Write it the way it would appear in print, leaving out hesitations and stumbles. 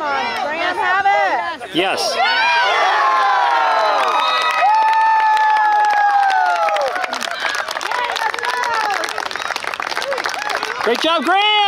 Come on, Graham, have it. Yes. Great job, Graham.